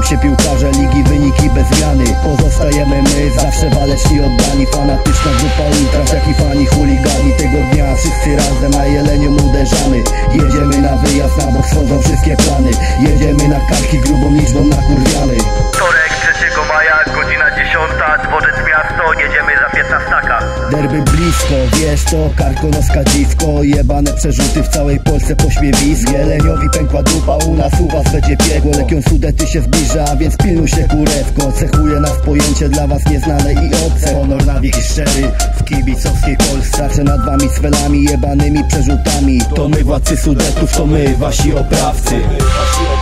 się piłkarze ligi, wyniki bez zmiany. Pozostajemy my, zawsze waleczni oddani. Fanatyczna grupa ultras, jak i fani chuligani. Tego dnia wszyscy razem, a jeleniom uderzamy. Jedziemy na wyjazd, na bok schodzą wszystkie plany. Jedziemy na karki, grubą liczbą nakurwiamy. Wtorek 3 maja, godzina 10, dworzec miasto, jedziemy za 15. Derby blisko, wiesz to, karkonoska dziwko. Jebane przerzuty w całej Polsce pośmiewisko. Jeleniowi pękła dupa, u nas u was będzie piekło. Legion Sudety się zbliża, więc pilnuj się kurewko. Cechuje nas pojęcie dla was nieznane i obce. Honor na wieki szczery w kibicowskiej Polsce. Straczę nad wami swelami, jebanymi przerzutami. To my władcy Sudetów, to my wasi oprawcy.